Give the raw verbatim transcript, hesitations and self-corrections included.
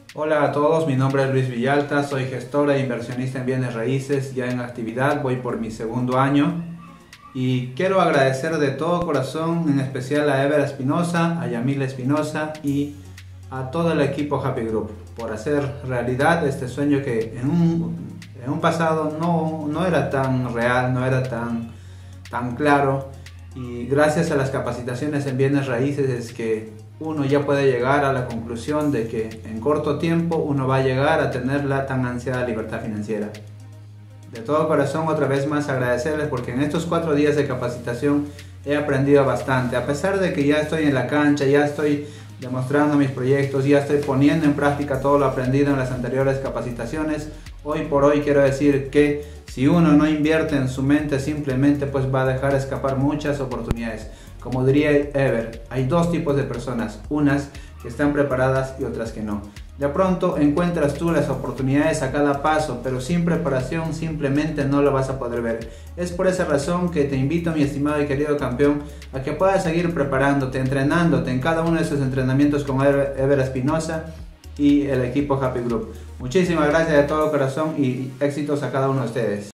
Hola a todos, mi nombre es Luis Villalta, soy gestor e inversionista en bienes raíces, ya en actividad, voy por mi segundo año y quiero agradecer de todo corazón, en especial a Ever Espinosa, a Yamil Espinosa y a todo el equipo Happy Group por hacer realidad este sueño que en un, en un pasado no, no era tan real, no era tan, tan claro, y gracias a las capacitaciones en bienes raíces es que uno ya puede llegar a la conclusión de que en corto tiempo uno va a llegar a tener la tan ansiada libertad financiera. De todo corazón, otra vez más agradecerles porque en estos cuatro días de capacitación he aprendido bastante. A pesar de que ya estoy en la cancha, ya estoy demostrando mis proyectos, ya estoy poniendo en práctica todo lo aprendido en las anteriores capacitaciones, hoy por hoy quiero decir que si uno no invierte en su mente, simplemente pues va a dejar escapar muchas oportunidades. Como diría Ever, hay dos tipos de personas, unas que están preparadas y otras que no. De pronto encuentras tú las oportunidades a cada paso, pero sin preparación simplemente no lo vas a poder ver. Es por esa razón que te invito, mi estimado y querido campeón, a que puedas seguir preparándote, entrenándote en cada uno de esos entrenamientos con Ever Espinosa y el equipo Happy Group. Muchísimas gracias de todo corazón y éxitos a cada uno de ustedes.